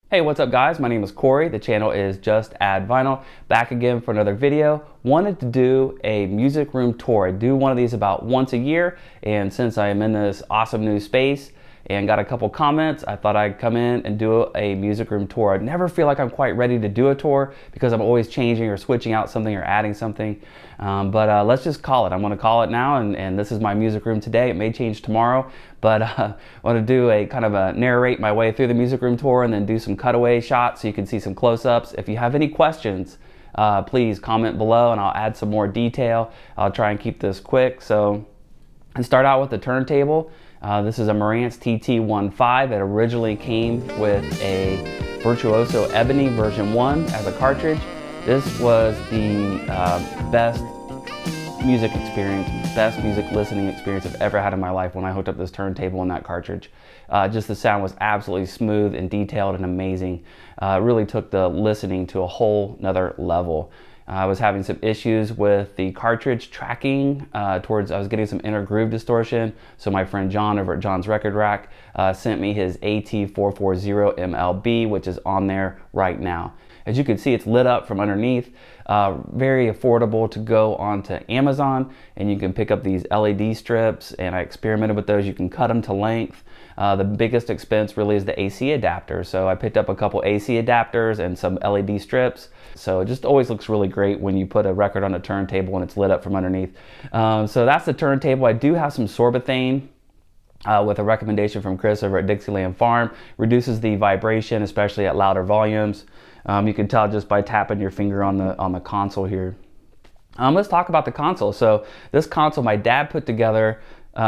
Hey, what's up guys? My name is Corey. The channel is Just Add Vinyl. Back again for another video. Wanted to do a music room tour. I do one of these about once a year, and since I am in this awesome new space and got a couple comments, I thought I'd come in and do a music room tour. I never feel like I'm quite ready to do a tour because I'm always changing or switching out something or adding something. But let's just call it. I'm going to call it now, and this is my music room today. It may change tomorrow, but I want to do a kind of a narrate my way through the music room tour and then do some cutaway shots so you can see some close-ups. If you have any questions, please comment below and I'll add some more detail. I'll try and keep this quick. So, and start out with the turntable. This is a Marantz TT15. It originally came with a Virtuoso Ebony version 1 as a cartridge. This was the best music experience, best music listening experience I've ever had in my life when I hooked up this turntable and that cartridge. Just the sound was absolutely smooth and detailed and amazing. It really took the listening to a whole nother level. I was having some issues with the cartridge tracking I was getting some inner groove distortion. So my friend John over at John's Record Rack sent me his AT440 MLB, which is on there right now. As you can see, it's lit up from underneath. Very affordable to go onto Amazon, and you can pick up these LED strips, and I experimented with those. You can cut them to length. The biggest expense really is the AC adapter. So I picked up a couple AC adapters and some LED strips. So it just always looks really great when you put a record on a turntable and it's lit up from underneath. So that's the turntable. I do have some Sorbothane with a recommendation from Chris over at Dixieland Farm. Reduces the vibration, especially at louder volumes. You can tell just by tapping your finger on the console here. Let's talk about the console. So this console my dad put together.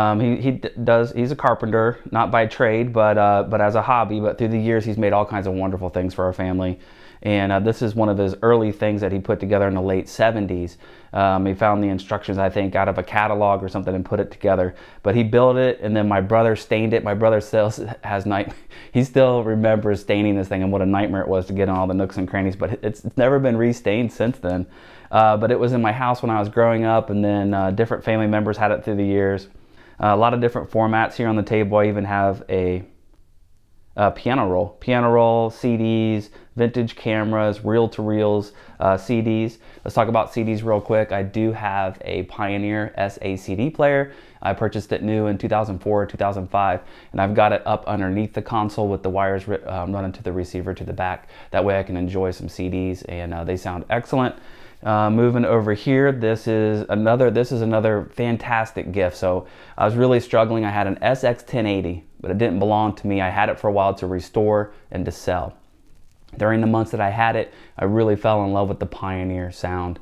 He's a carpenter, not by trade, but as a hobby. But through the years, he's made all kinds of wonderful things for our family. And this is one of his early things that he put together in the late 70s. He found the instructions, I think, out of a catalog or something and put it together. But he built it, and then my brother stained it. My brother still has he still remembers staining this thing and what a nightmare it was to get in all the nooks and crannies. But it's never been restained since then. But it was in my house when I was growing up, and then different family members had it through the years. A lot of different formats here on the table. I even have a piano roll, CDs, vintage cameras, reel-to-reels, CDs. Let's talk about CDs real quick. I do have a Pioneer SA CD player. I purchased it new in 2004 or 2005, and I've got it up underneath the console with the wires running to the receiver to the back. That way I can enjoy some CDs, and they sound excellent. Moving over here, this is another fantastic gift. So I was really struggling. I had an SX1080, but it didn't belong to me. I had it for a while to restore and to sell. During the months that I had it, I really fell in love with the Pioneer sound.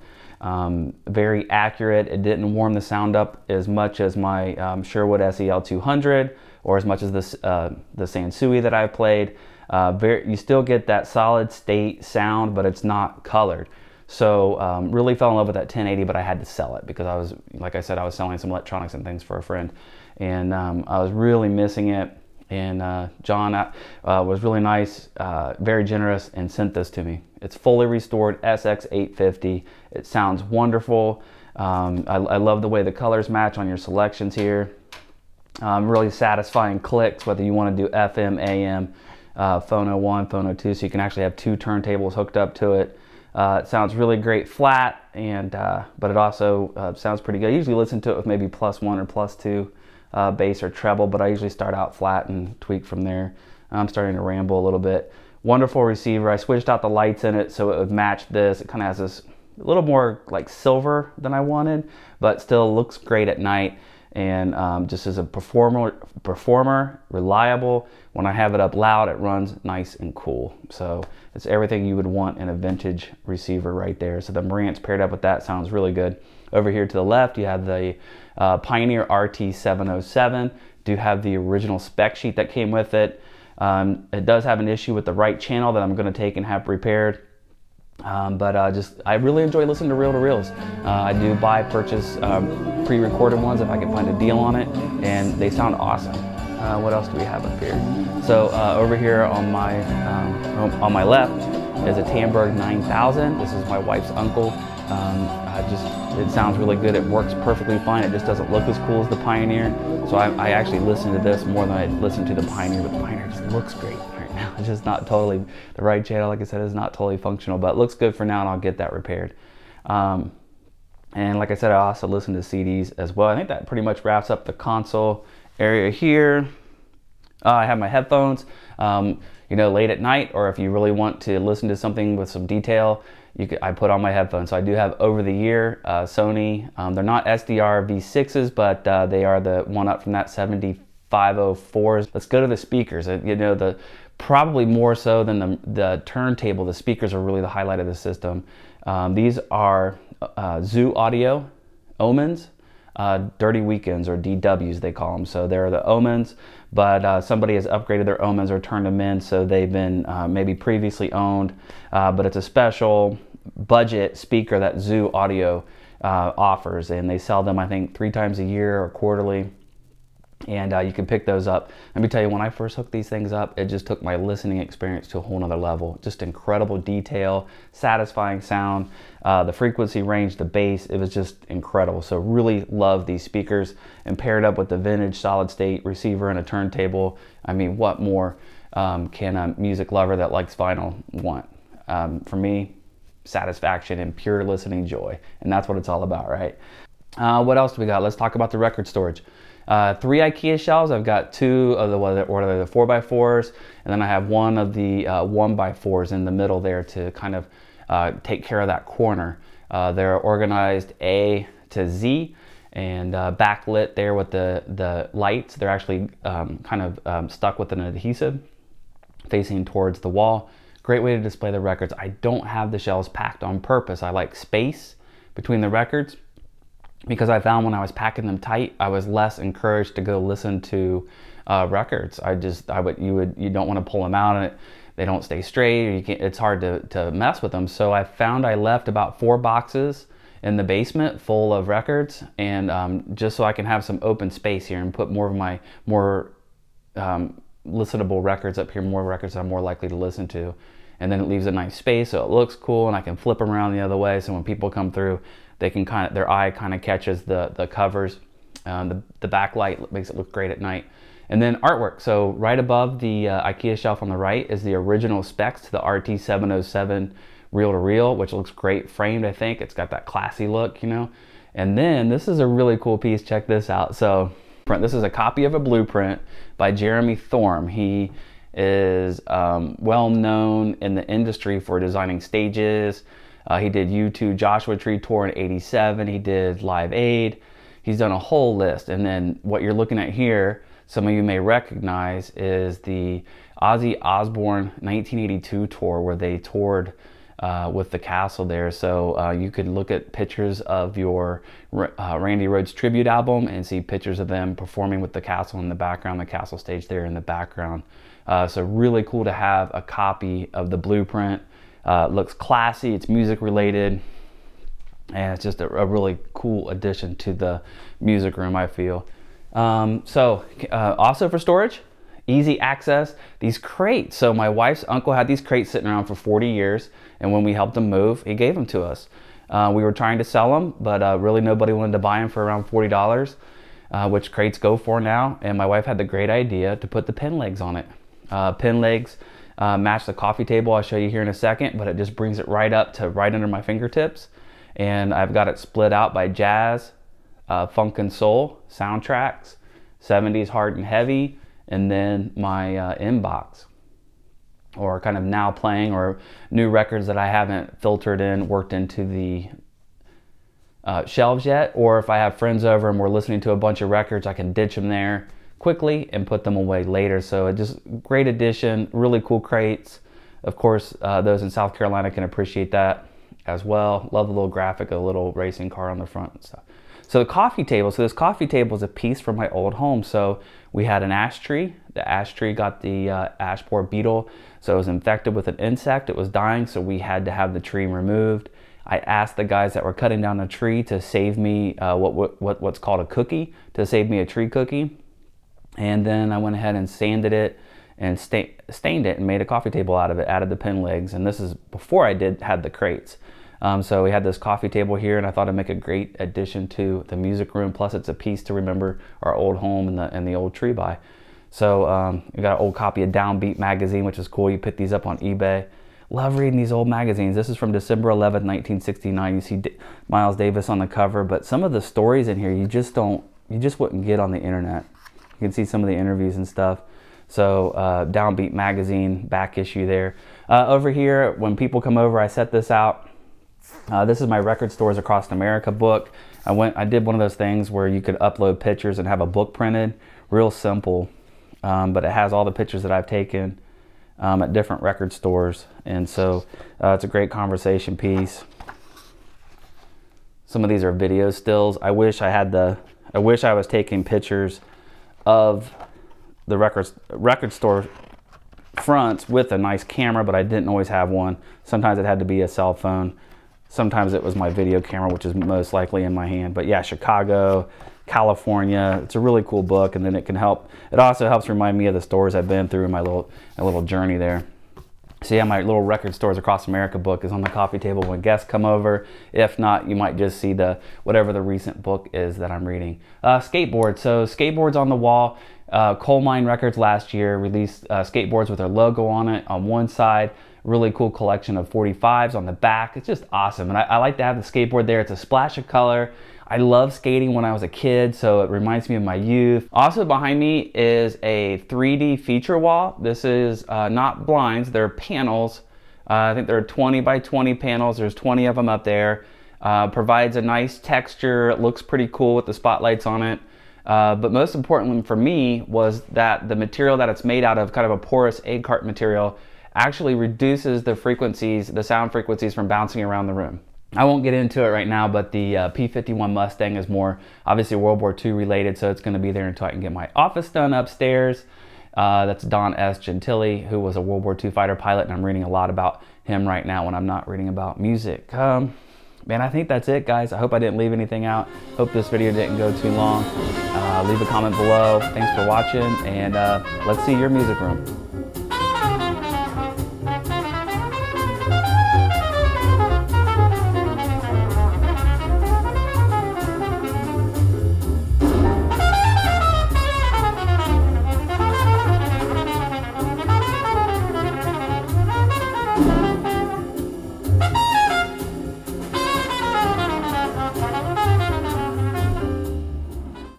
Very accurate. It didn't warm the sound up as much as my Sherwood SEL200 or as much as the Sansui that I played. You still get that solid state sound, but it's not colored. So really fell in love with that 1080, but I had to sell it because I was, like I said, I was selling some electronics and things for a friend, and I was really missing it. And John was really nice, very generous, and sent this to me. It's fully restored SX850. It sounds wonderful. I love the way the colors match on your selections here. Really satisfying clicks, whether you want to do FM, AM, Phono 1, Phono 2, so you can actually have two turntables hooked up to it. It sounds really great flat, and but it also sounds pretty good. I usually listen to it with maybe +1 or +2 bass or treble, but I usually start out flat and tweak from there. I'm starting to ramble a little bit. Wonderful receiver. I switched out the lights in it so it would match this. It kind of has this a little more like silver than I wanted, but still looks great at night. And just as a performer, reliable. When I have it up loud, it runs nice and cool. So it's everything you would want in a vintage receiver right there. So the Marantz paired up with that sounds really good. Over here to the left, you have the Pioneer RT707. Do have the original spec sheet that came with it. It does have an issue with the right channel that I'm going to take and have repaired. I really enjoy listening to reel-to-reels. I do purchase pre-recorded ones if I can find a deal on it, and they sound awesome. What else do we have up here? So over here on my left is a Tamberg 9000. This is my wife's uncle. It sounds really good. It works perfectly fine. It just doesn't look as cool as the Pioneer. So I actually listen to this more than I listen to the Pioneer, but the Pioneer just looks great. now. It's just not totally, the right channel, like I said, is not totally functional, but it looks good for now, and I'll get that repaired. And like I said, I also listen to CDs as well. I think that pretty much wraps up the console area here. I have my headphones. You know, late at night, or if you really want to listen to something with some detail, I put on my headphones. So I do have over the year Sony. They're not SDR V6s, but they are the one up from that 7504s. Let's go to the speakers. You know, probably more so than the turntable, the speakers are really the highlight of the system. These are Zoo Audio Omens. Dirty Weekends, or DWs they call them. So they're the Omens, but somebody has upgraded their Omens or turned them in, so they've been maybe previously owned, but it's a special budget speaker that Zoo Audio offers, and they sell them I think 3 times a year or quarterly. And you can pick those up. Let me tell you, when I first hooked these things up, it just took my listening experience to a whole nother level. Just incredible detail, satisfying sound, the frequency range, the bass, it was just incredible. So really love these speakers, and paired up with the vintage solid state receiver and a turntable. I mean, what more can a music lover that likes vinyl want? For me, satisfaction and pure listening joy. And that's what it's all about, right? What else do we got? Let's talk about the record storage. 3 IKEA shelves. I've got 2 of the 4x4s, and then I have 1 of the 1x4s in the middle there to kind of take care of that corner. They're organized A to Z, and backlit there with the lights. They're actually kind of stuck with an adhesive facing towards the wall. Great way to display the records. I don't have the shelves packed on purpose. I like space between the records, because I found when I was packing them tight, I was less encouraged to go listen to records. You don't want to pull them out, and they don't stay straight, or it's hard to mess with them. So I found I left about 4 boxes in the basement full of records, and just so I can have some open space here and put more of my listenable records up here, more records I'm more likely to listen to. And then it leaves a nice space so it looks cool, and I can flip them around the other way, so when people come through, they can their eye kind of catches the covers. The backlight makes it look great at night. And then artwork. So right above the IKEA shelf on the right is the original specs to the RT707 reel-to-reel, which looks great framed, I think. It's got that classy look, you know. And then this is a really cool piece. Check this out. So this is a copy of a blueprint by Jeremy Thorne. He is well known in the industry for designing stages. He did U2 Joshua Tree Tour in '87. He did Live Aid. He's done a whole list. And then what you're looking at here, some of you may recognize, is the Ozzy Osbourne 1982 tour, where they toured with the Castle there. So you could look at pictures of your Randy Rhoads tribute album and see pictures of them performing with the Castle in the background, the Castle stage there in the background. So really cool to have a copy of the blueprint. It looks classy, it's music related, and it's just a really cool addition to the music room, I feel. Also for storage, easy access, these crates. So my wife's uncle had these crates sitting around for 40 years, and when we helped him move, he gave them to us. We were trying to sell them, but really nobody wanted to buy them for around $40, which crates go for now, and my wife had the great idea to put the pin legs on it. Pin legs match the coffee table I'll show you here in a second, but it just brings it right up to right under my fingertips. And I've got it split out by jazz, funk and soul, soundtracks, 70s hard and heavy, and then my inbox, or kind of now playing, or new records that I haven't filtered in, worked into the shelves yet. Or if I have friends over and we're listening to a bunch of records, I can ditch them there quickly and put them away later. So it just great addition, really cool crates. Of course, those in South Carolina can appreciate that as well. Love the little graphic, a little racing car on the front and stuff. So the coffee table, so this coffee table is a piece from my old home. So we had an ash tree. The ash tree got the ash borer beetle, so it was infected with an insect. It was dying, so we had to have the tree removed. I asked the guys that were cutting down the tree to save me what's called a cookie, to save me a tree cookie. And then I went ahead and sanded it and stained it and made a coffee table out of it, added the pin legs. And this is before I had the crates. So we had this coffee table here, and I thought it'd make a great addition to the music room. Plus it's a piece to remember our old home and the old tree by. So we got an old copy of Downbeat magazine, which is cool. You pick these up on eBay. Love reading these old magazines. This is from December 11th, 1969. You see Miles Davis on the cover, but some of the stories in here you just wouldn't get on the internet. You can see some of the interviews and stuff. So Downbeat magazine, back issue there. Over here, when people come over, I set this out. This is my Record Stores Across America book. I did one of those things where you could upload pictures and have a book printed. Real simple, but it has all the pictures that I've taken at different record stores, and so it's a great conversation piece. Some of these are video stills. I wish I was taking pictures of the record store fronts with a nice camera, but I didn't always have one. Sometimes it had to be a cell phone. Sometimes it was my video camera, which is most likely in my hand. But yeah, Chicago, California. It's a really cool book, and then it also helps remind me of the stores I've been through in my little journey there. So yeah, my little Record Stores Across America book is on the coffee table when guests come over. If not, you might just see whatever the recent book is that I'm reading. Skateboards. So skateboards on the wall. Coal Mine Records last year released skateboards with their logo on it on one side. Really cool collection of 45s on the back. It's just awesome, and I like to have the skateboard there. It's a splash of color. I love skating when I was a kid, so it reminds me of my youth. Also behind me is a 3D feature wall. This is not blinds, they're panels. I think they're 20 by 20 panels. There's 20 of them up there. Provides a nice texture. It looks pretty cool with the spotlights on it. But most importantly for me was that the material that it's made out of, kind of a porous egg carton material, actually reduces the frequencies, the sound frequencies, from bouncing around the room. I won't get into it right now, but the P-51 Mustang is more obviously World War II related, so it's going to be there until I can get my office done upstairs. That's Don S. Gentili, who was a World War II fighter pilot, and I'm reading a lot about him right now when I'm not reading about music. Man, I think that's it, guys. I hope I didn't leave anything out. Hope this video didn't go too long. Leave a comment below. Thanks for watching, and let's see your music room.